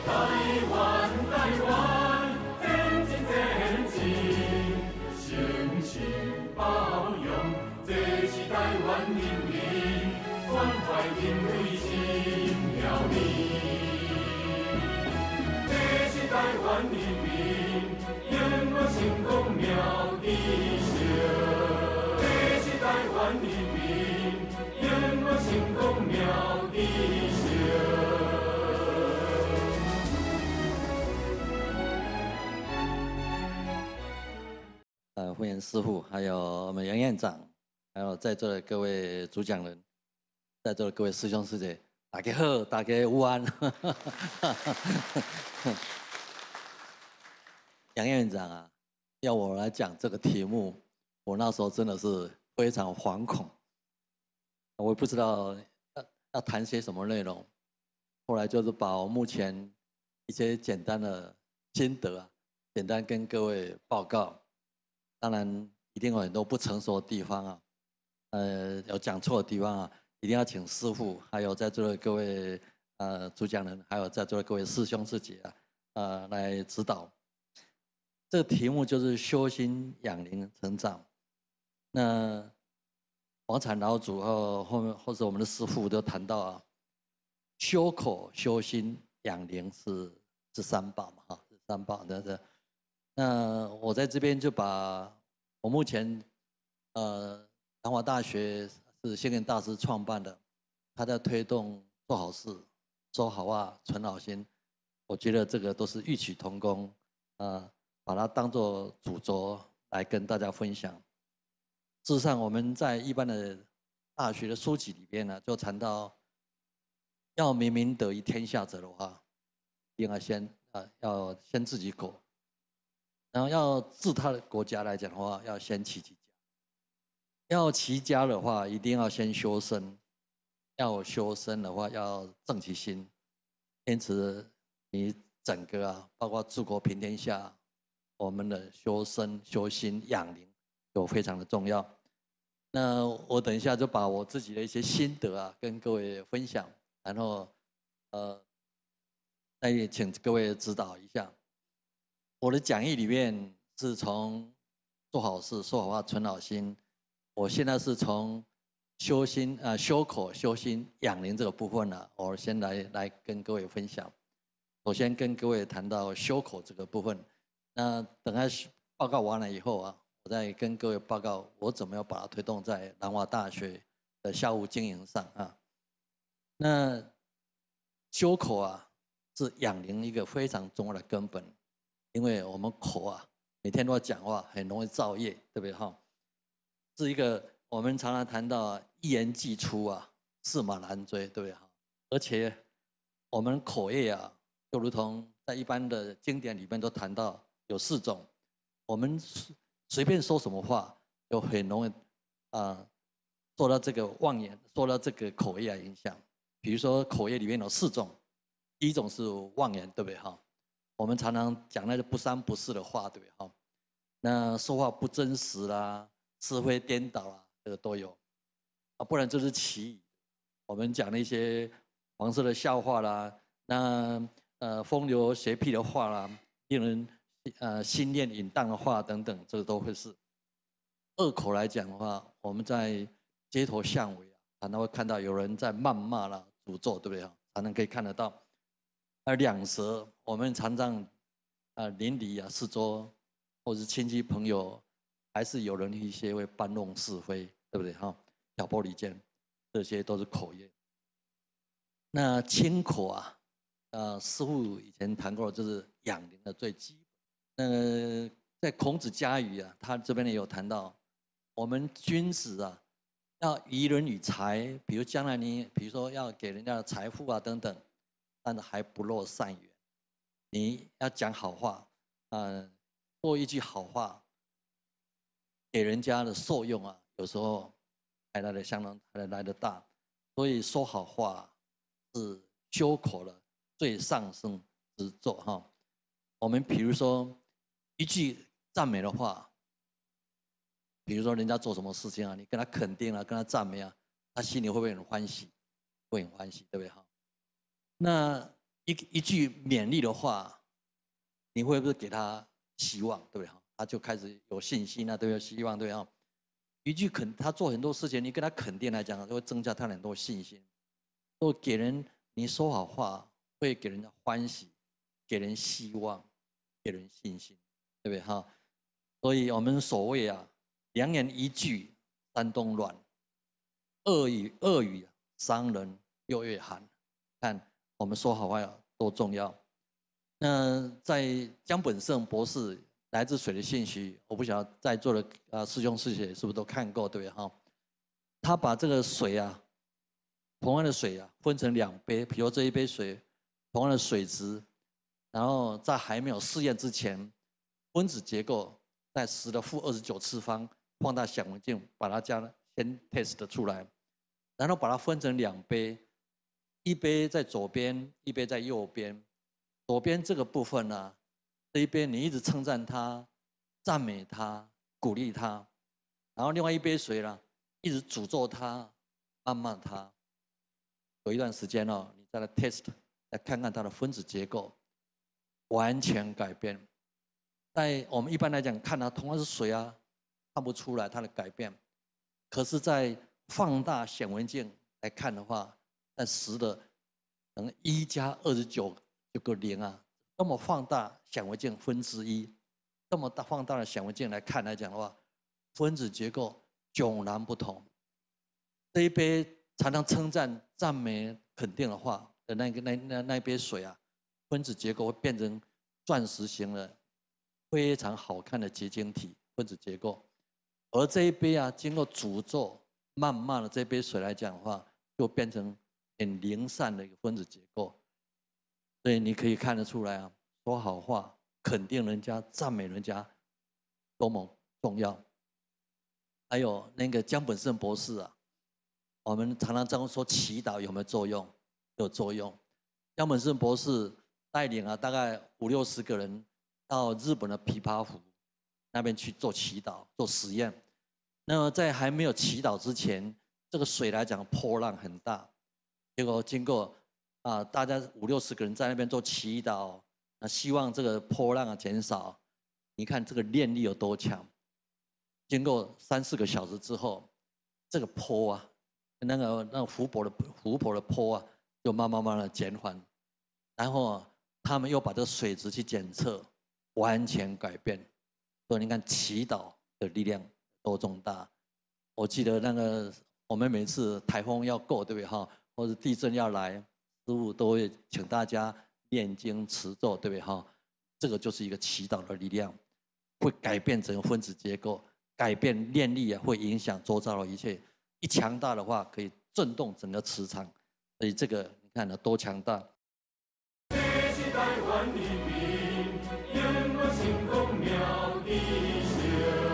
台湾，前进前进，诚心包容，这是台湾人民关怀因为心了你。这是台湾人民永远成功妙理想，这是台湾人民永远成功妙理想。 慧眼师傅，还有我们杨院长，还有在座的各位主讲人，在座的各位师兄师姐，大家好，大家午安。杨院长啊，要我来讲这个题目，我那时候真的是非常惶恐，我也不知道要谈些什么内容。后来就是把我目前一些简单的心得啊，简单跟各位报告。当然，一定有很多不成熟的地方啊，有讲错的地方啊，一定要请师父，还有在座的各位主讲人，还有在座的各位师兄师姐啊，来指导。这个题目就是修心养灵成长。那王禅老祖或者我们的师父都谈到啊，修口、修心、养灵是三宝嘛，哈，是三宝的。那我在这边就把我目前南华大学是星云大师创办的，他在推动做好事、说好话、存好心，我觉得这个都是异曲同工，把它当作主轴来跟大家分享。事实上，我们在一般的大学的书籍里边呢，就谈到要明得于天下者的话，一定要先治己国。然后要治他的国家来讲的话，要先齐其家。要齐家的话，一定要先修身。要修身的话，要正其心。因此，你整个包括治国平天下，我们的修身、修心、养灵，都非常的重要。那我等一下就把我自己的一些心得跟各位分享，然后那也请各位指导一下。我的讲义里面是从做好事、说好话、存好心。我现在是从修心修口、修心、养灵这个部分呢，我先来跟各位分享。首先跟各位谈到修口这个部分，那等下报告完了以后啊，我再跟各位报告我怎么样把它推动在南华大学的校务经营上啊。那修口啊，是养灵一个非常重要的根本。因为我们口啊，每天都要讲话，很容易造业，对不对哈？是一个我们常常谈到一言既出啊，驷马难追，对不对哈？而且我们口业啊，就如同在一般的经典里面都谈到有4种，我们随便说什么话，就很容易受到这个妄言，受到这个口业影响。比如说口业里面有4种，第一种是妄言，对不对哈？我们常常讲那个不三不四的话，对不对哈？那说话不真实啦，是非颠倒啦，这个都有啊，不然就是奇语。我们讲那些黄色的笑话啦，那风流邪僻的话啦，令人心念淫荡的话等等，这个都会是。恶口来讲的话，我们在街头巷尾常常会看到有人在谩骂啦、诅咒，对不对哈？常常可以看得到。而两舌，我们常常邻里四周或是亲戚朋友，还是有人一些会搬弄是非，对不对哈？挑拨离间，这些都是口业。那清口师父以前谈过，就是养灵的最基本。在孔子家语他这边也有谈到，我们君子要宜人与财，比如将来比如说要给人家的财富等等。但是还不落善缘，你要讲好话，说一句好话，给人家的受用有时候还来得大，所以说好话是修口的最上乘之作哈。我们比如说一句赞美的话，比如说人家做什么事情你跟他肯定跟他赞美他心里会不会很欢喜？会很欢喜，对不对哈？那一句勉励的话，你会不会给他希望，对不对？他就开始有信心啊，对不对？希望，对啊。一句他做很多事情，你跟他肯定来讲，就会增加他很多信心。都给人你说好话，会给人家欢喜，给人希望，给人信心，对不对？哈，所以我们所谓啊，良言一句三冬暖，恶语伤人六月寒。看我们说好话多重要。那在江本胜博士《来自水的信息》，我不晓得在座的师兄师姐是不是都看过，对不对？哈，他把这个水啊，同样的水啊，分成2杯，比如这一杯水，同样的水质，然后在还没有试验之前，分子结构在10的负29次方放大显微镜把它先 test 出来，然后把它分成2杯，一杯在左边，一杯在右边。左边这个部分呢，这一边你一直称赞他、赞美他、鼓励他，然后另外一杯水呢，一直诅咒他、谩骂他。有一段时间哦，你再来 test， 来看看它的分子结构，完全改变。在我们一般来讲看它同样是水啊，看不出来它的改变。可是，在放大显微镜来看的话，在10的1加29有个0啊，那么放大显微镜1/分，这么大放大的显微镜来看来讲的话，分子结构迥然不同。这一杯常常称赞、赞美、肯定的话的那一杯水啊，分子结构会变成钻石型的非常好看的结晶体分子结构，而这一杯啊，经过诅咒、谩骂的这杯水来讲的话，就变成很零散的一个分子结构。所以你可以看得出来啊，说好话、肯定人家、赞美人家，多么重要。还有那个江本胜博士啊，我们常常这样说，祈祷有没有作用？有作用。江本胜博士带领啊，大概50、60个人到日本的琵琶湖那边去做祈祷、做实验。那么在还没有祈祷之前，这个水来讲波浪很大，结果经过大家50、60个人在那边做祈祷，希望这个波浪减少。你看这个念力有多强？经过3、4个小时之后，这个波啊，那个湖泊的波啊，就慢慢的减缓。然后他们又把这个水质去检测，完全改变。所以你看祈祷的力量多重大。我记得那个我们每次台风要过，对不对哈？或者地震要来，师父都会请大家念经持咒，对不对哈？这个就是一个祈祷的力量，会改变整个分子结构，改变念力啊，会影响周遭的一切。一强大的话，可以震动整个磁场。所以这个你看呢，多强大！ 这是台湾人民永远成功妙智秀。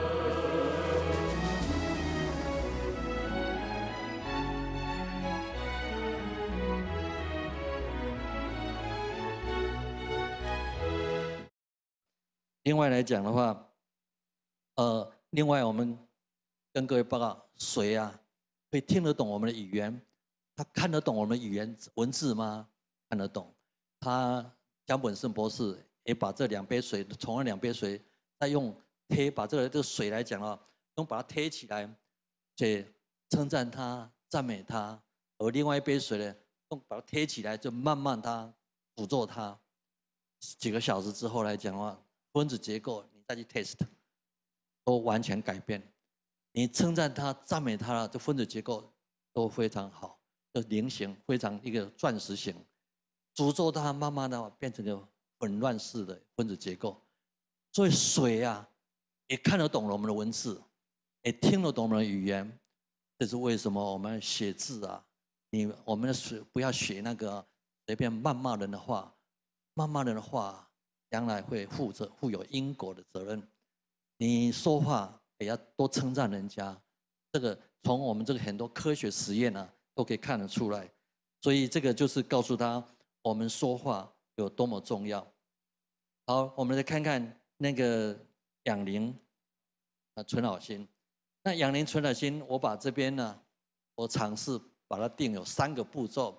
另外来讲的话，另外我们跟各位报告，水啊，会听得懂我们的语言，他看得懂我们的语言文字吗？看得懂。江本胜博士也把这2杯水，同样2杯水，再用把这个水来讲啊，用把它贴起来，且称赞他、赞美他；而另外一杯水呢，用把它贴起来，就慢慢他诅咒他。几个小时之后来讲的话，分子结构你再去 test， 都完全改变。你称赞他、赞美他了，这分子结构都非常好，就菱形，非常一个钻石形。诅咒它，慢慢的变成个混乱式的分子结构。所以水啊，也看得懂我们的文字，也听得懂我们的语言。这是为什么我们写字啊，我们的不要写那个随便谩骂人的话，谩骂人的话将来会负有因果的责任。你说话也要多称赞人家，这个从我们这个很多科学实验啊都可以看得出来。所以这个就是告诉他，我们说话有多么重要。好，我们来看看那个养灵存好心。那养灵存好心，我把这边呢，我尝试把它定有3个步骤。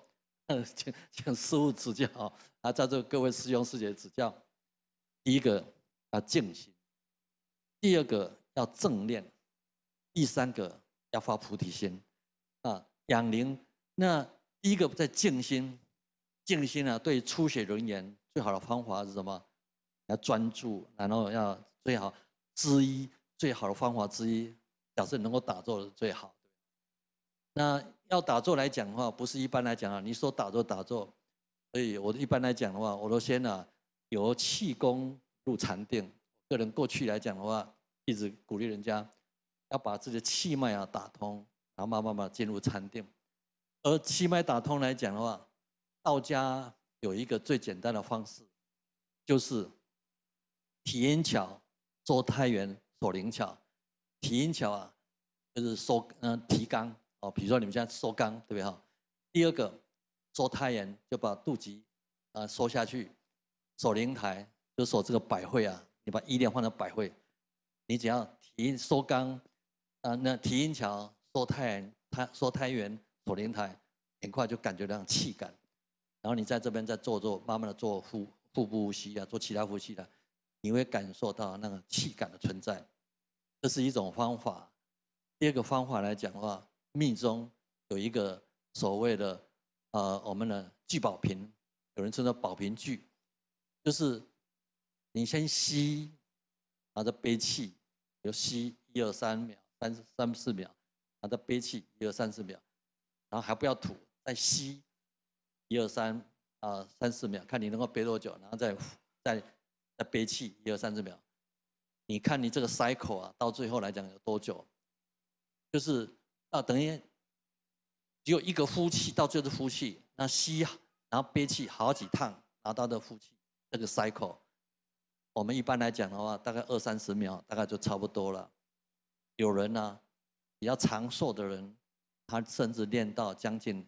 请师父指教啊，在座各位师兄师姐指教。第一个要静心，第二个要正念，第三个要发菩提心啊，养灵。那第一个在静心，静心啊，对初学人员最好的方法是什么？要专注，然后要最好之一，最好的方法之一，假设能够打坐是最好。那要打坐来讲的话，不是一般来讲啊，你说打坐打坐，所以我一般来讲的话，我都先由气功入禅定。个人过去来讲的话，一直鼓励人家要把自己的气脉打通，然后慢慢进入禅定。而气脉打通来讲的话，道家有一个最简单的方式，就是体阴桥、收太元、锁灵桥。体阴桥就是提肛哦，比如说你们现在收肛，对不对哈？第二个收太元就把肚脐收下去，守灵台就守这个百会你把意念放在百会，你只要收肛那提阴桥、收太元、守灵台，很快就感觉到气感。然后你在这边再做，慢慢的做腹部呼吸做其他呼吸你会感受到那个气感的存在。这是一种方法。第二个方法来讲的话，密宗有一个所谓的我们的聚宝瓶，有人称作宝瓶聚，就是你先吸，然后再憋气，就吸1、2、3秒，3、4秒，然后再憋气1、2、3、4秒，然后还不要吐，再吸1、2、3、3、4秒，看你能够憋多久，然后再憋气1、2、3、4秒。你看你这个 cycle 到最后来讲有多久？就是等于只有一个呼气，到最后是呼气，那吸，然后憋气好几趟，然后到这呼气，这个 cycle， 我们一般来讲的话，大概20、30秒，大概就差不多了。有人比较长寿的人，他甚至练到将近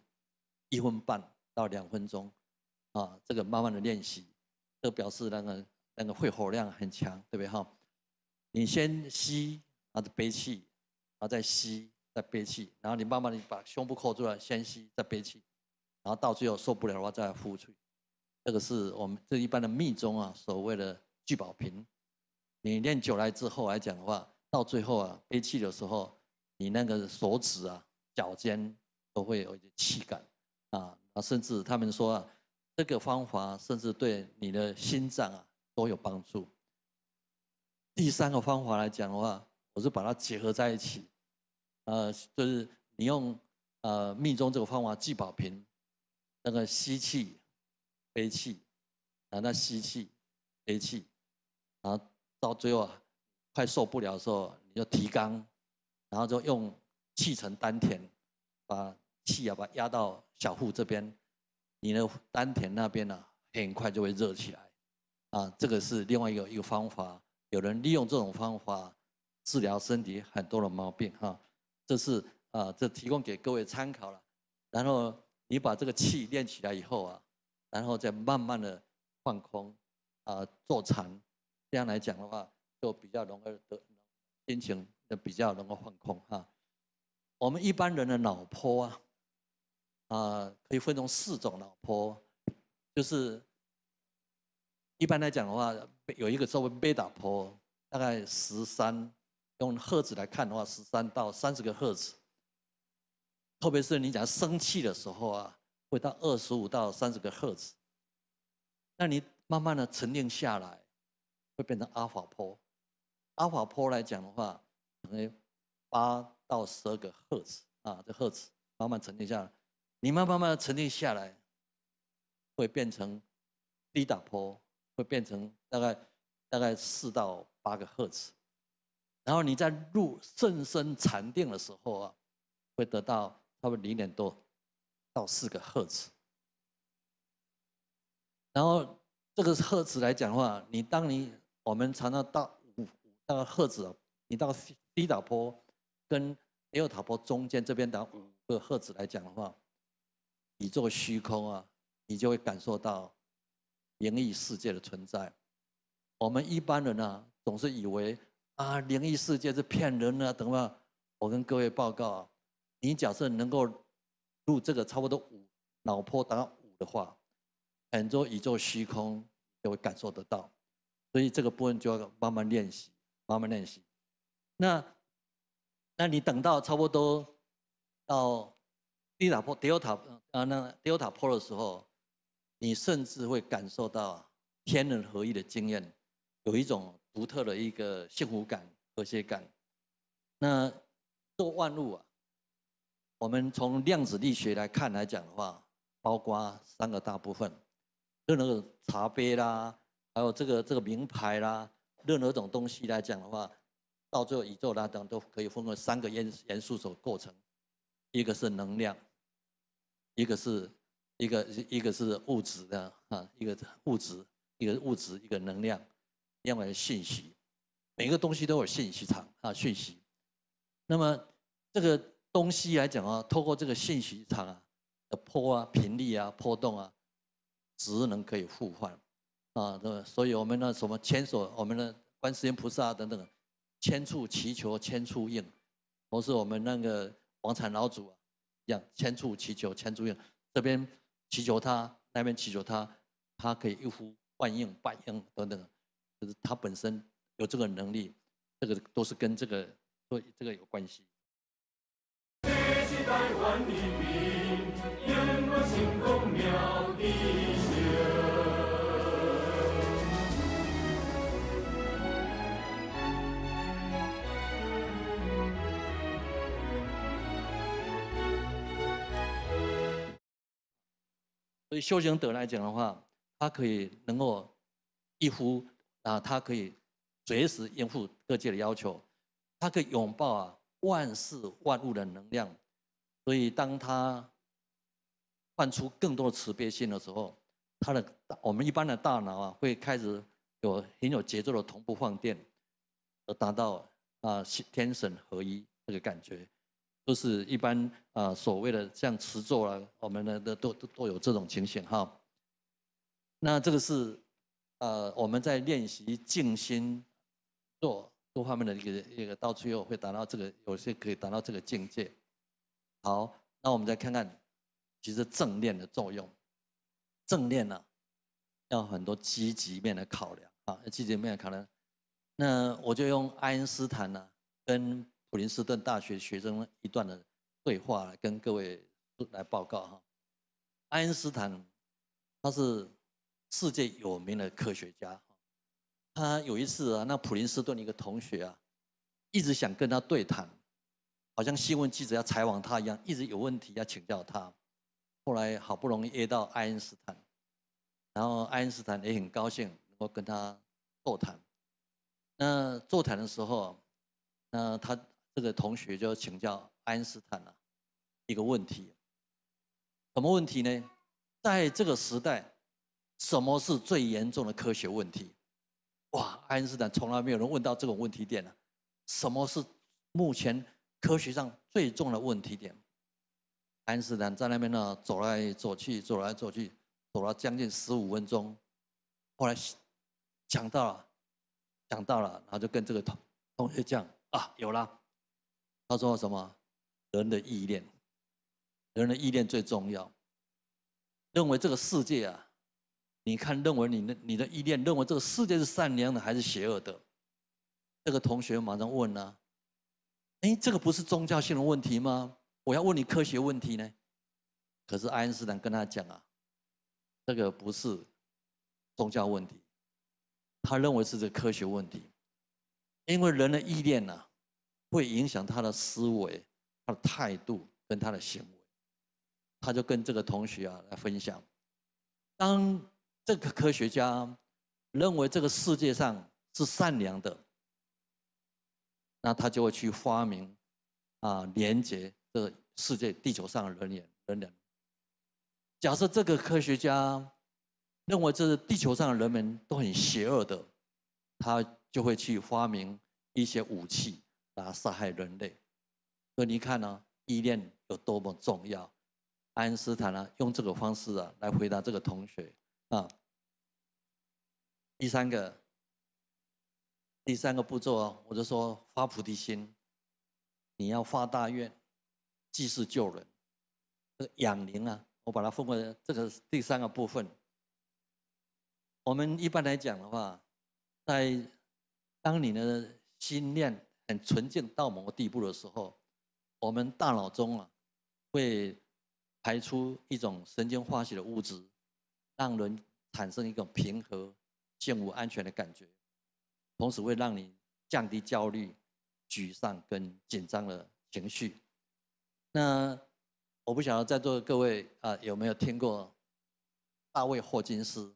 1分半到2分钟，这个慢慢的练习，这表示那个肺活量很强，对不对哈？你先吸，然后憋气，然后再吸，再憋气，然后你慢慢的把胸部扣住了，先吸，再憋气，然后到最后受不了的话再呼出去。这个是我们这一般的密宗所谓的聚宝瓶。你练久来之后来讲的话，到最后憋气的时候，你那个手指脚尖都会有一点气感甚至他们说这个方法甚至对你的心脏都有帮助。第三个方法来讲的话，我是把它结合在一起，就是你用密宗这个方法聚宝瓶，那个吸气、憋气，然后再吸气、憋气，然后到最后快受不了的时候，你就提肛，然后就用气沉丹田，把气把它压到小腹这边，你的丹田那边很快就会热起来这个是另外一个方法。有人利用这种方法治疗身体很多的毛病这是这提供给各位参考了。然后你把这个气练起来以后然后再慢慢的放空坐禅，这样来讲的话，就比较容易心情就比较能够放空我们一般人的脑波可以分成4种脑波，就是一般来讲的话，有一个所谓贝塔波，大概13，用赫兹来看的话，13到30个赫兹。特别是你讲生气的时候会到25到30个赫兹。那你慢慢的沉淀下来，会变成阿法波。阿法波来讲的话，可能8到12个赫兹这赫兹慢慢沉淀下来，你慢慢的沉淀下来，会变成低打波。会变成大概4到8个赫兹，然后你在入甚深禅定的时候会得到差不多0点多到4个赫兹。然后这个赫兹来讲的话，我们常常到5个赫兹你到低打波跟德尔塔波中间这边的5个赫兹来讲的话，你这个虚空你就会感受到灵异世界的存在。我们一般人总是以为灵异世界是骗人等等。我跟各位报告你假设能够入这个差不多脑波达到5的话，很多宇宙虚空就会感受得到。所以这个部分就要慢慢练习，慢慢练习。那你等到差不多到delta 波的时候，你甚至会感受到天人合一的经验，有一种独特的一个幸福感、和谐感。那做万物啊，我们从量子力学来看来讲的话，包括3个大部分，任何茶杯啦，还有这个名牌啦，任何一种东西来讲的话，到最后宇宙来讲都可以分为3个元素所构成，一个是能量，一个是物质的啊，一个物质，一个能量，另外信息，每个东西都有信息场啊，讯息。那么这个东西来讲啊，透过这个信息场啊的波啊、频率啊、波动啊，职能可以互换啊，对吧？所以我们的什么千手，我们的观世音菩萨等等，千处祈求千处应，或是我们那个王禅老祖啊一样，千处祈求千处应，这边祈求他，那边祈求他，他可以一呼万应百应等等，就是他本身有这个能力，这个都是跟这个有关系。 这是台湾人民永远成功妙智秀。 所以修行者来讲的话，他可以能够一呼啊，他可以随时应付各界的要求，他可以拥抱啊万事万物的能量。所以当他换出更多的慈悲心的时候，我们一般的大脑啊会开始很有节奏的同步放电，而达到天神合一这个感觉。都是一般所谓的像持咒啊，我们的都有这种情形哈。那这个是我们在练习静心做多方面的一个到最后会达到这个，有些可以达到这个境界。好，那我们再看看，其实正念的作用。正念呢，要很多积极面的考量啊，积极面的考量。那我就用爱因斯坦呢跟普林斯顿大学学生一段的对话来跟各位来报告哈。爱因斯坦他是世界有名的科学家，他有一次啊，那普林斯顿一个同学啊，一直想跟他对谈，好像新闻记者要采访他一样，一直有问题要请教他。后来好不容易约到爱因斯坦，然后爱因斯坦也很高兴能够跟他座谈。那座谈的时候，那他这个同学就请教爱因斯坦一个问题，什么问题呢？在这个时代，什么是最严重的科学问题？哇，爱因斯坦从来没有人问到这种问题点了。什么是目前科学上最重的问题点？爱因斯坦在那边呢走来走去，走来走去，走了将近15分钟，后来想到了，然后就跟这个同学讲啊，有了。他说什么？人的意念，人的意念最重要。认为这个世界啊，你看，认为你的意念，认为这个世界是善良的还是邪恶的？这个同学马上问了，哎，这个不是宗教性的问题吗？我要问你科学问题呢？可是爱因斯坦跟他讲啊，这个不是宗教问题，他认为是这个科学问题，因为人的意念呢，会影响他的思维、他的态度跟他的行为。他就跟这个同学来分享，当这个科学家认为这个世界上是善良的，那他就会去发明连接这个世界地球上的人。假设这个科学家认为这地球上的人们都很邪恶的，他就会去发明一些武器来杀害人类。所以你看呢，意念有多么重要。爱因斯坦用这个方式来回答这个同学第三个步骤我就说发菩提心，你要发大愿，济世救人。养灵我把它分为这个第3个部分。我们一般来讲的话，当你的心念很纯净到某个地步的时候，我们大脑中会排出一种神经化学的物质，让人产生一种平和、幸福、安全的感觉，同时会让你降低焦虑、沮丧跟紧张的情绪。那我不晓得在座的各位有没有听过大卫·霍金斯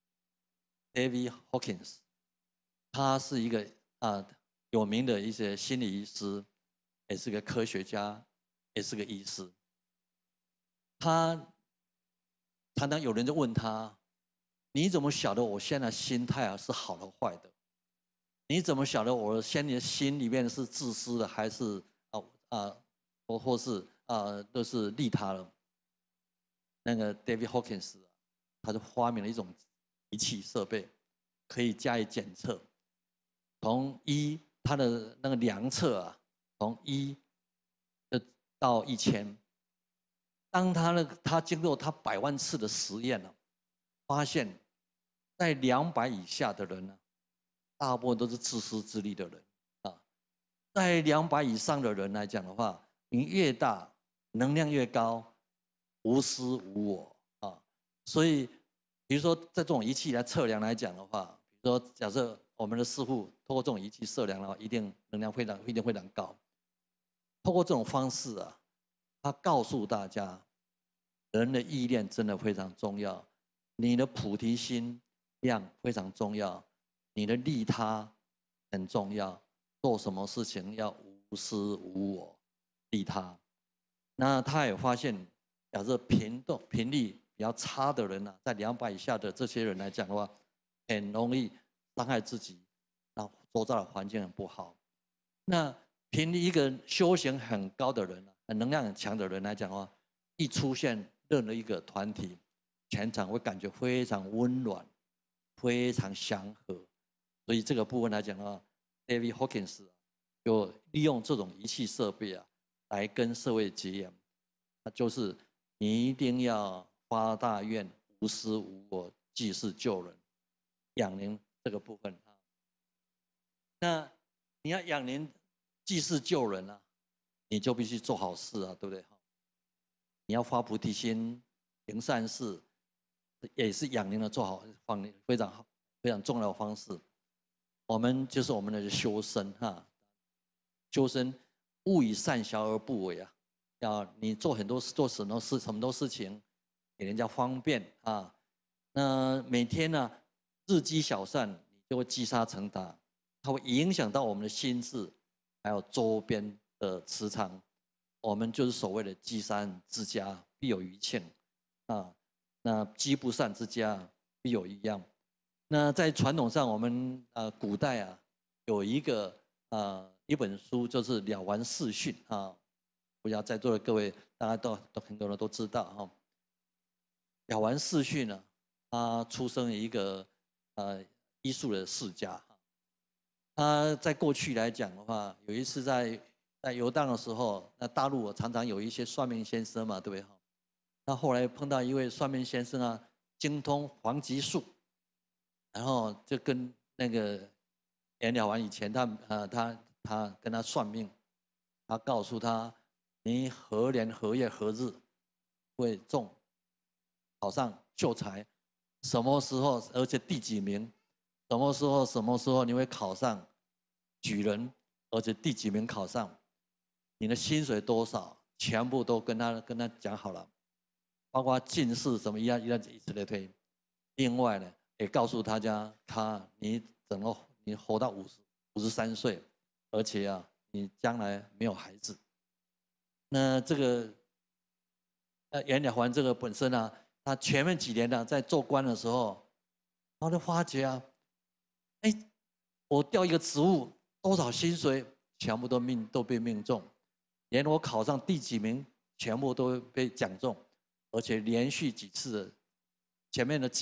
（David Hawkins）？他是一个有名的一些心理医师，也是个科学家，也是个医师。他常常有人就问他：“你怎么晓得我现在心态是好的坏的？你怎么晓得我现在心里面是自私的，还是或是都是利他了？”那个 David Hawkins 他就发明了一种仪器设备，可以加以检测，从他的那个量测从1到1000。当他经过他100万次的实验发现，在200以下的人大部分都是自私自利的人在200以上的人来讲的话，你越大，能量越高，无私无我所以，比如说在这种仪器来测量来讲的话，比如说假设我们的师傅通过这种仪器测量的话，一定能量一定非常高。通过这种方式他告诉大家，人的意念真的非常重要，你的菩提心量非常重要，你的利他很重要，做什么事情要无私无我，利他。那他也发现，假设频率比较差的人在200以下的这些人来讲的话，很容易伤害自己，那周遭的环境很不好。那凭一个修行很高的人能量很强的人来讲的话，一出现任何一个团体，全场会感觉非常温暖，非常祥和。所以这个部分来讲的话 ，David Hawkins 就利用这种仪器设备来跟社会结缘。那就是你一定要发大愿，无私无我，济世救人，养灵这个部分那你要养灵济世救人你就必须做好事对不对？你要发菩提心，行善事，也是养灵的做好非常好、非常重要的方式。我们就是我们的修身修身勿以善小而不为你做很多什么多事情，给人家方便那每天日积小善，你就会积沙成塔，它会影响到我们的心智，还有周边的磁场。我们就是所谓的积善之家必有余庆那积不善之家必有余殃。那在传统上，我们古代有一本书，就是《了凡四训》不知道在座的各位大家都很多人都知道了凡四训他出生于一个医术的世家他在过去来讲的话，有一次在游荡的时候，那大陆常常有一些算命先生嘛，对不对那后来碰到一位算命先生精通黄极术，然后就跟那个演了完以前他跟他算命，他告诉他你何年何月何日会考上秀才，什么时候而且第几名，什么时候你会考上举人，而且第几名考上，你的薪水多少，全部都跟他讲好了，包括进士什么以此类推。另外呢，也告诉大家你活到53岁，而且你将来没有孩子。那这个袁了凡这个本身他前面几年在做官的时候，他就发觉我调一个职务多少薪水，全部都被命中，连我考上第几名，全部都被讲中，而且连续几次前面的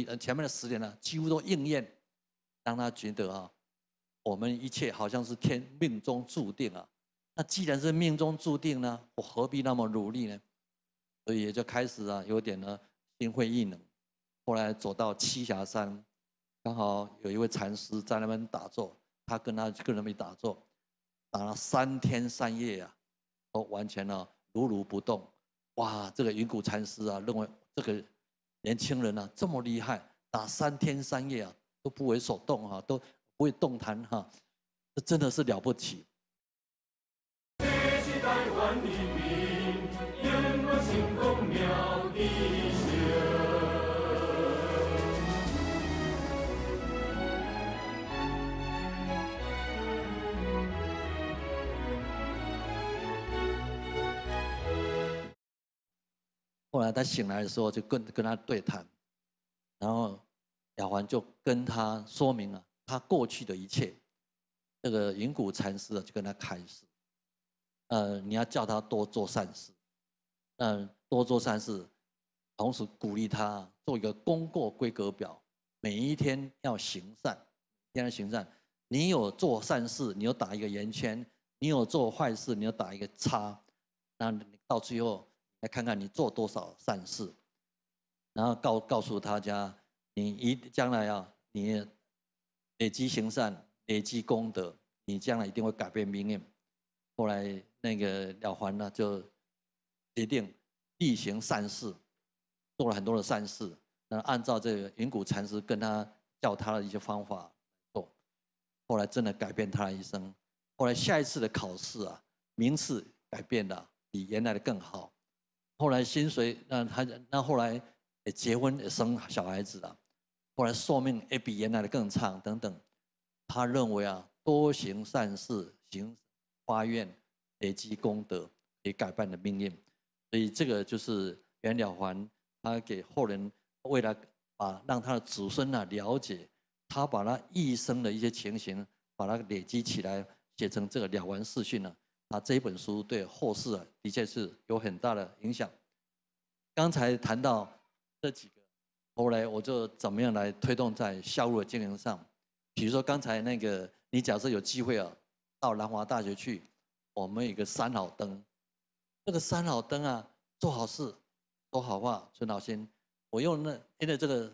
10年几乎都应验，让他觉得我们一切好像是命中注定那既然是命中注定呢，我何必那么努力呢？ 所以也就开始有点心灰意冷。后来走到栖霞山，刚好有一位禅师在那边打坐，他跟人们打坐，打了3天3夜都完全如如不动。哇，这个云谷禅师认为这个年轻人这么厉害，打3天3夜都不为所动都不会动弹这真的是了不起。 这是台湾人民永远成功妙智秀。 后来他醒来的时候，就跟他对谈，然后了凡就跟他说明了他过去的一切。这个云谷禅师就跟他开示，你要叫他多做善事，多做善事，同时鼓励他做一个功过规格表，每一天要行善，天天行善。你有做善事，你有打一个圆圈；你有做坏事，你有打一个叉。那你到最后来看看你做多少善事，然后告诉大家，你将来你累积行善，累积功德，你将来一定会改变命运。后来那个了凡就决定力行善事，做了很多的善事，那按照这个云谷禅师跟他教他的一些方法做，后来真的改变他的一生。后来下一次的考试名次改变了，比原来的更好。后来薪水，那后来也结婚也生小孩子了，后来寿命也比原来的更长等等。他认为多行善事，行发愿，累积功德，可以改变你的命运。所以这个就是袁了凡他给后人，为了让他的子孙了解，他把他一生的一些情形，把它累积起来，写成这个了凡四训这一本书对后世的确是有很大的影响。刚才谈到这几个，后来我就怎么样来推动在校务的经营上。比如说刚才那个，你假设有机会到南华大学去，我们有一个三好灯，这个三好灯做好事，说好话，存好心。我用因为这个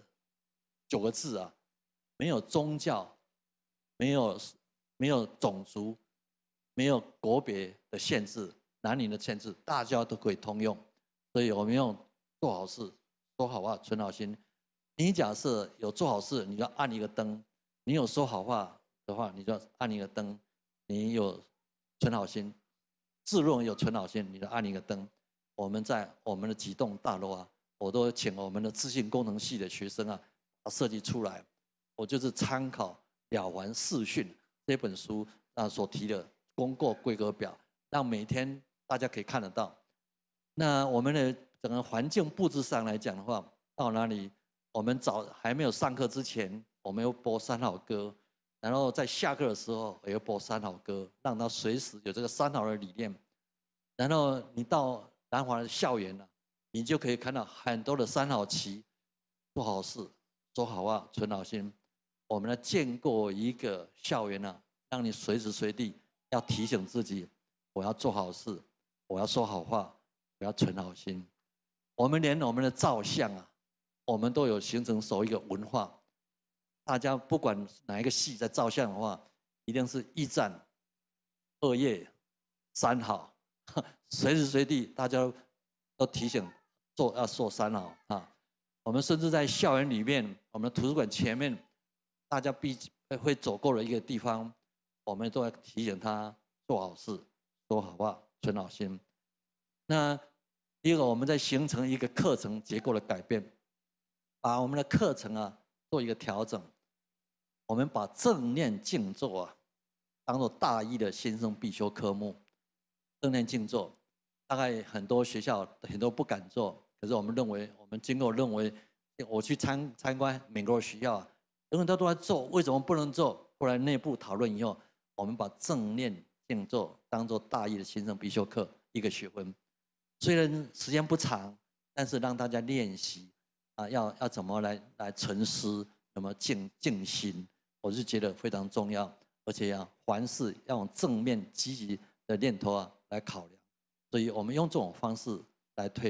9个字没有宗教，没有种族，没有国别的限制，男女的限制，大家都可以通用。所以我们用做好事，说好话，存好心。你假设有做好事，你就按一个灯；你有说好话的话，你就按一个灯；你有存好心，自认为有存好心，你就按一个灯。我们在我们的几栋大楼我都请我们的资讯工程系的学生设计出来。我就是参考了凡四训这本书所提的功过规格表，让每天大家可以看得到。那我们的整个环境布置上来讲的话，到哪里我们还没有上课之前，我们要播三好歌，然后在下课的时候也要播三好歌，让他随时有这个三好的理念。然后你到南华的校园你就可以看到很多的三好旗，做好事，说好话，存好心。我们建构一个校园让你随时随地要提醒自己，我要做好事，我要说好话，我要存好心。我们连我们的照相我们都有形成一个文化。大家不管哪一个系在照相的话，一定是1站、2页、3好，随时随地大家都提醒要做3好我们甚至在校园里面，我们的图书馆前面，大家会走过的一个地方，我们都要提醒他做好事，说好话，存好心。那第二个，我们在形成一个课程结构的改变，把我们的课程做一个调整。我们把正念静坐当做大一的新生必修科目。正念静坐，大概很多学校很多不敢做，可是我们经过认为，我去参观美国的学校很多都在做，为什么不能做？后来内部讨论以后，我们把正念静坐当做大一的新生必修课一个学分。虽然时间不长，但是让大家练习要怎么来沉思，怎么静心，我是觉得非常重要。而且凡事要用正面积极的念头来考量，所以我们用这种方式来推动。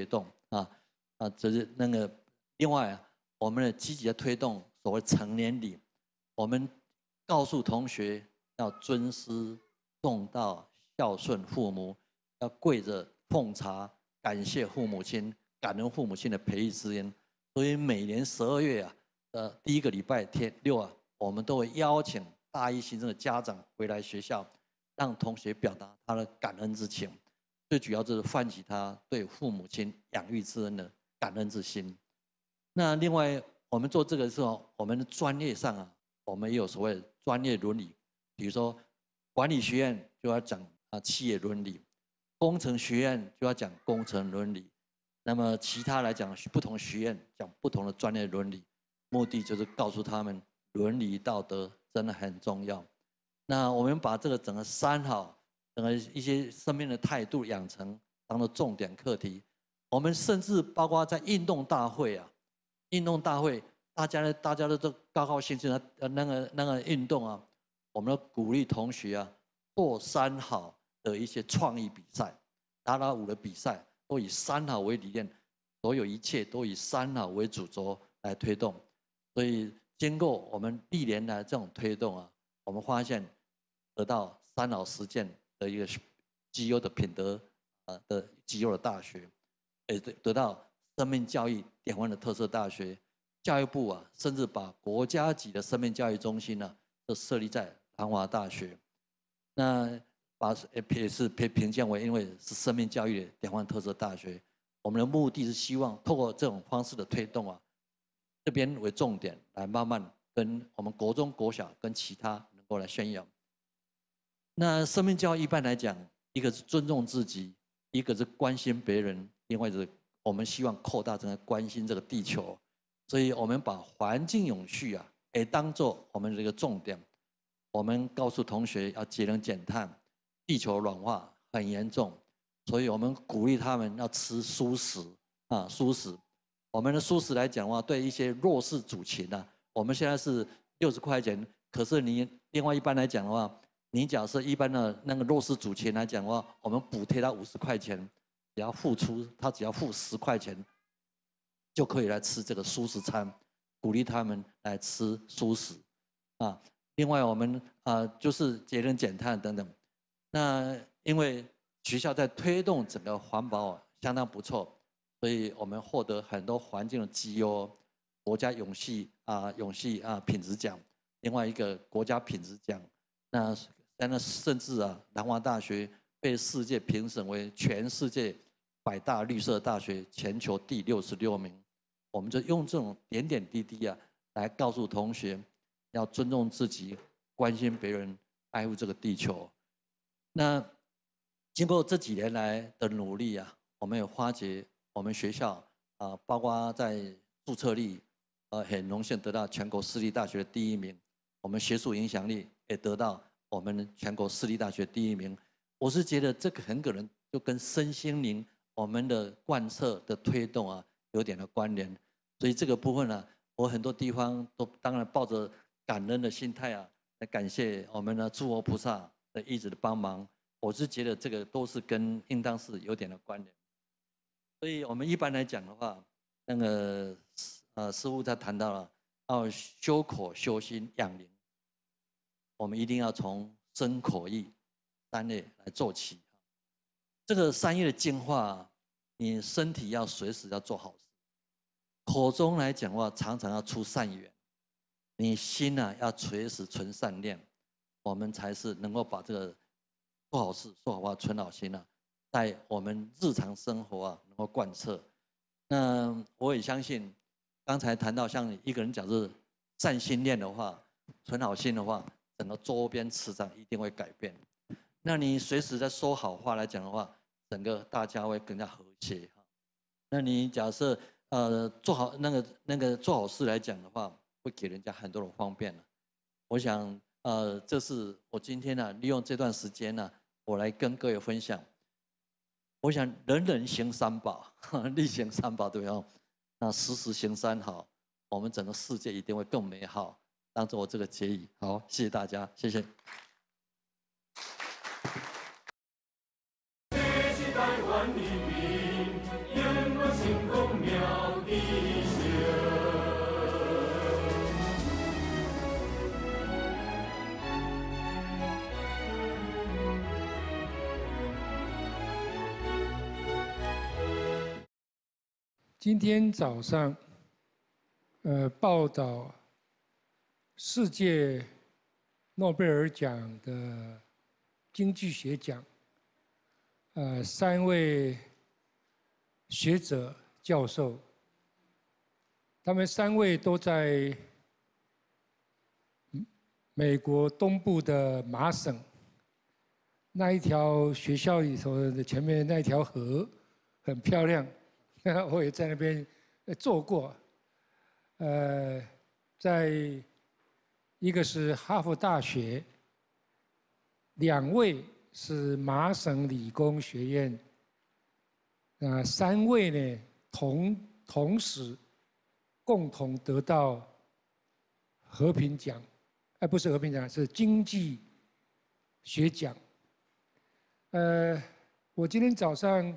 这是那个另外我们积极的推动所谓成年礼，我们告诉同学要尊师重道、孝顺父母，要跪着奉茶感谢父母亲、感恩父母亲的培育之恩。所以每年12月第一个礼拜天6我们都会邀请大一新生的家长回来学校，让同学表达他的感恩之情。最主要就是唤起他对父母亲养育之恩的感恩之心。那另外，我们做这个的时候，我们的专业上我们也有所谓专业伦理，比如说管理学院就要讲企业伦理，工程学院就要讲工程伦理，那么其他来讲，不同学院讲不同的专业伦理，目的就是告诉他们伦理道德真的很重要。那我们把这个整个3好。整个一些生命的态度养成当做重点课题，我们甚至包括在运动大会运动大会大家都高高兴兴的那个运动我们都鼓励同学做3好的一些创意比赛，打打舞的比赛都以3好为理念，所有一切都以3好为主轴来推动。所以经过我们历年来这种推动我们发现得到3好实践的一个绩优的品德的绩优的大学，也得到生命教育典范的特色大学。教育部甚至把国家级的生命教育中心就设立在南华大学，那也是评鉴为因为是生命教育的典范特色大学。我们的目的是希望透过这种方式的推动这边为重点来慢慢跟我们国中国小跟其他能够来宣扬。那生命教育一般来讲，一个是尊重自己，一个是关心别人，另外就是我们希望扩大整个关心这个地球，所以我们把环境永续也当做我们的一个重点。我们告诉同学要节能减碳，地球暖化很严重，所以我们鼓励他们要吃蔬食蔬食。我们的蔬食来讲的话，对一些弱势族群我们现在是60块钱，可是你另外一般来讲的话，你假设一般的那个弱势族群来讲的话，我们补贴他50块钱，他只要付10块钱，就可以来吃这个蔬食餐，鼓励他们来吃蔬食另外我们就是节能减碳等等。那因为学校在推动整个环保相当不错，所以我们获得很多环境的绩优，国家永续品质奖，另外一个国家品质奖。那甚至南华大学被世界评审为全世界100大绿色大学，全球第66名。我们就用这种点点滴滴来告诉同学，要尊重自己，关心别人，爱护这个地球。那经过这几年来的努力我们也发觉我们学校包括在注册率很荣幸得到全国私立大学的第1名，我们学术影响力也得到我们全国私立大学第1名。我是觉得这个很可能就跟身心灵我们的贯彻的推动有点的关联，所以这个部分我很多地方都当然抱着感恩的心态来感谢我们的诸佛菩萨的一直的帮忙。我是觉得这个都是应当是有点的关联。所以我们一般来讲的话，那个师父他谈到了要修口修心养灵，我们一定要从身口意3业来做起。这个3业的净化你身体要随时要做好事，口中来讲的话常常要出善缘，你心要随时存善念，我们才是能够把这个做好事说好话存好心在我们日常生活能够贯彻。那我也相信刚才谈到像一个人假设善心念的话，存好心的话，整个周边磁场一定会改变。那你随时在说好话来讲的话，整个大家会更加和谐那你假设做好那个做好事来讲的话，会给人家很多的方便我想这是我今天利用这段时间我来跟各位分享。我想人人行3宝，力行3宝，对不对？那时时行3好，我们整个世界一定会更美好。当做我这个结语，好，谢谢大家，谢谢。 这是台湾人民永远心今天早上，报道世界诺贝尔奖的经济学奖，3位学者教授，他们3位都在美国东部的麻省那一条学校里头的前面那条河很漂亮。我也在那边做过，在一个是哈佛大学，2位是麻省理工学院，3位呢同时共同得到和平奖，不是和平奖，是经济学奖。我今天早上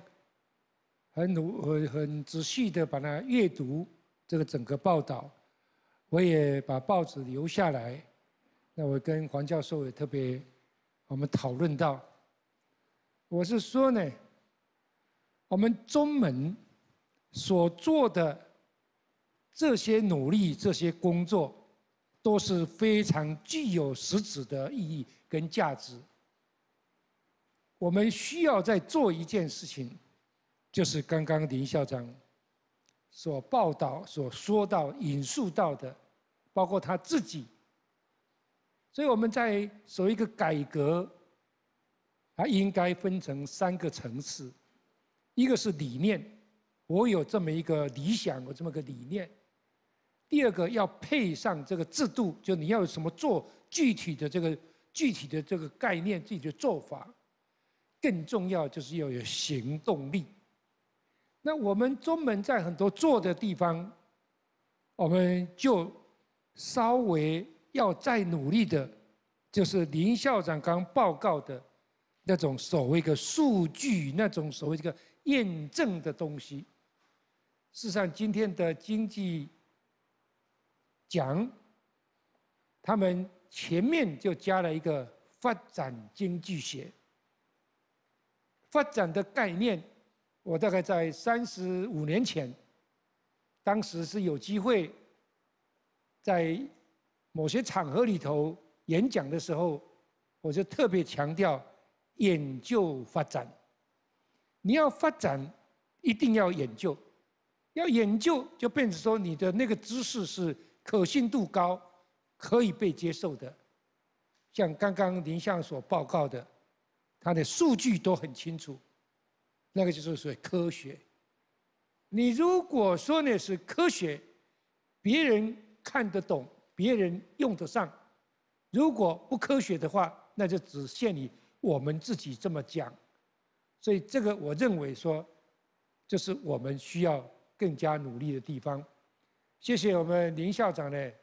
很仔细的把它阅读这个整个报道，我也把报纸留下来。那我跟黄教授也特别我们讨论到，我是说呢，我们中门所做的这些努力、这些工作，都是非常具有实质的意义跟价值。我们需要再做一件事情。就是刚刚林校长所报道、所说到、引述到的，包括他自己。所以我们在所谓一个改革，它应该分成3个层次。一个是理念，我有这么一个理想，有这么个理念。第二个要配上这个制度，就你要有什么做具体的这个概念、具体的做法。更重要就是要有行动力。那我们中门在很多做的地方，我们就稍微要再努力的，就是林校长刚报告的那种所谓的数据，那种所谓这个验证的东西。事实上，今天的经济奖，他们前面就加了一个发展经济学。发展的概念。我大概在35年前，当时是有机会在某些场合里头演讲的时候，我就特别强调研究发展。你要发展，一定要研究，要研究就变成说你的那个知识是可信度高，可以被接受的。像刚刚林校所报告的，他的数据都很清楚。那个就是属于科学。你如果说呢是科学，别人看得懂，别人用得上；如果不科学的话，那就只限于我们自己这么讲。所以这个我认为说，就是我们需要更加努力的地方。谢谢我们林校长呢，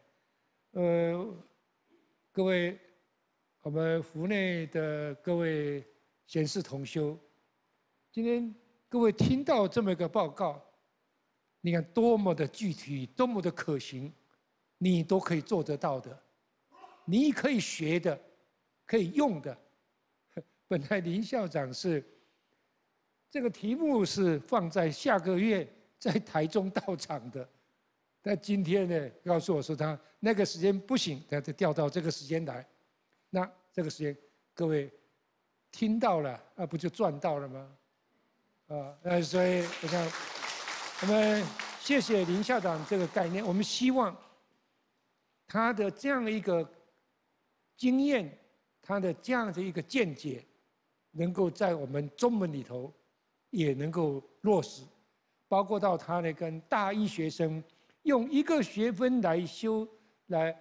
各位我们府内的各位贤士同修。今天各位听到这么一个报告，你看多么的具体，多么的可行，你都可以做得到的，你可以学的，可以用的。本来林校长是这个题目是放在下个月在台中到场的，但今天呢告诉我说他那个时间不行，他就调到这个时间来。那这个时间各位听到了，不就赚到了吗？所以我想，我们谢谢林校长这个概念。我们希望他的这样一个经验，他的这样的一个见解，能够在我们中门里头也能够落实，包括到他呢跟大一学生用1个学分来修，来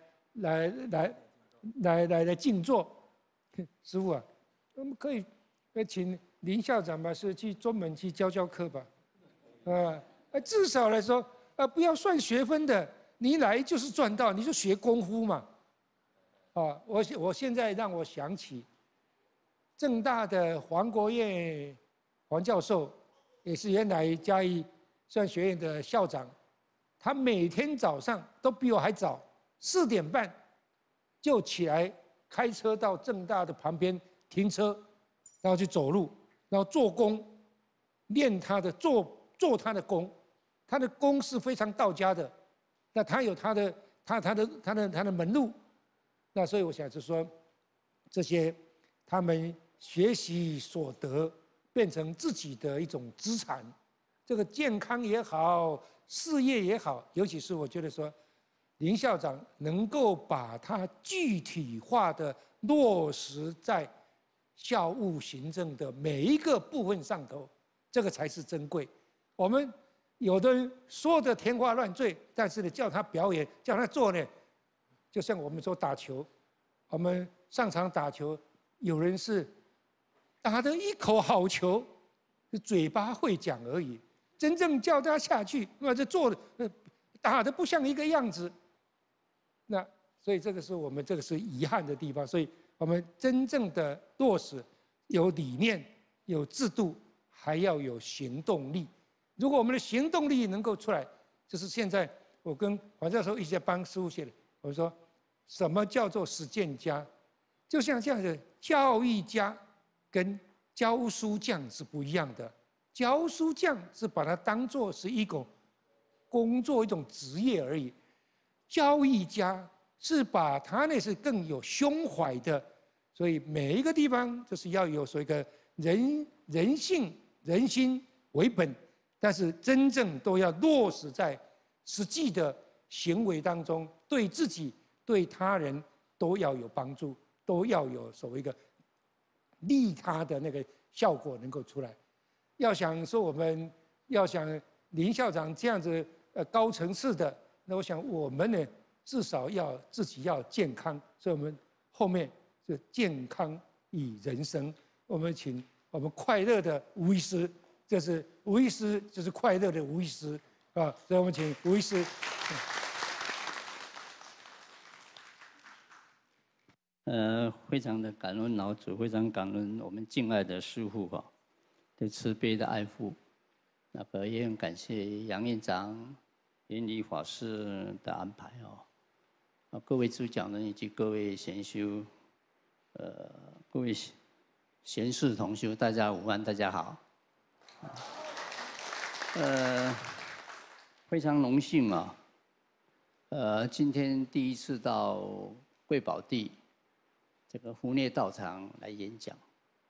静坐。师父啊，我们可以请林校长吧，是去专门去教课吧，至少来说，不要算学分的，你一来就是赚到，你就学功夫嘛，我现在让我想起，政大的黄国燕黄教授，也是原来嘉义算学院的校长，他每天早上都比我还早，4点半就起来开车到政大的旁边停车，然后去走路。然后做功，练他的做他的功， 他的功是非常道家的，那他有他的门路，那所以我想是说，这些他们学习所得变成自己的一种资产，这个健康也好，事业也好，尤其是我觉得说，林校长能够把它具体化的落实在校务行政的每一个部分上头，这个才是珍贵。我们有的人说的天花乱坠，但是呢，叫他表演，叫他做呢，就像我们说打球，我们上场打球，有人是打得一口好球，嘴巴会讲而已，真正叫他下去，那这做的打得不像一个样子。那所以这个是我们这个是遗憾的地方，所以我们真正的落实有理念、有制度，还要有行动力。如果我们的行动力能够出来，就是现在我跟黄教授一起在帮师父写的，我说什么叫做实践家？就像这样的教育家跟教书匠是不一样的。教书匠是把它当作是一种工作、一种职业而已。教育家是把他那是更有胸怀的，所以每一个地方就是要有所谓的人性、人心为本，但是真正都要落实在实际的行为当中，对自己、对他人都要有帮助，都要有所谓的利他的那个效果能够出来。要想说我们要想林校长这样子高层次的。那我想我们呢，至少要自己要健康，所以我们后面是健康与人生。我们请我们快乐的吴医师，这是吴医师，就是快乐的吴医师啊，所以我们请吴医师。 非常的感恩老祖，非常感恩我们敬爱的师父哈，对慈悲的爱护。那个也很感谢杨院长。严理法师的安排哦，各位主讲人以及各位贤修，各位贤士同修，大家午安，大家好。非常荣幸啊，今天第一次到贵宝地这个湖内道场来演讲，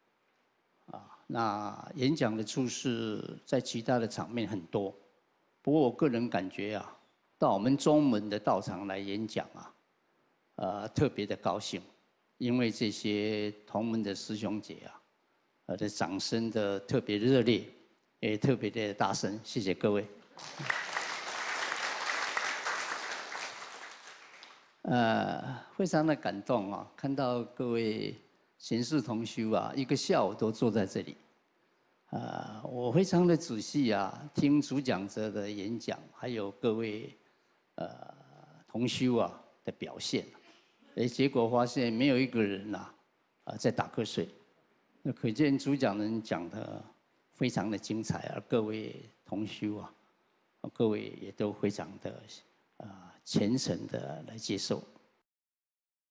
那演讲的处事在其他的场面很多。不过我个人感觉啊，到我们中门的道场来演讲啊，特别的高兴，因为这些同门的师兄姐啊，的掌声的特别热烈，也特别的大声，谢谢各位。非常的感动啊，看到各位贤士同修啊，一个下午都坐在这里。我非常的仔细啊，听主讲者的演讲，还有各位同修啊的表现，结果发现没有一个人在打瞌睡，那可见主讲人讲的非常的精彩，而各位同修啊，各位也都非常的虔诚的来接受。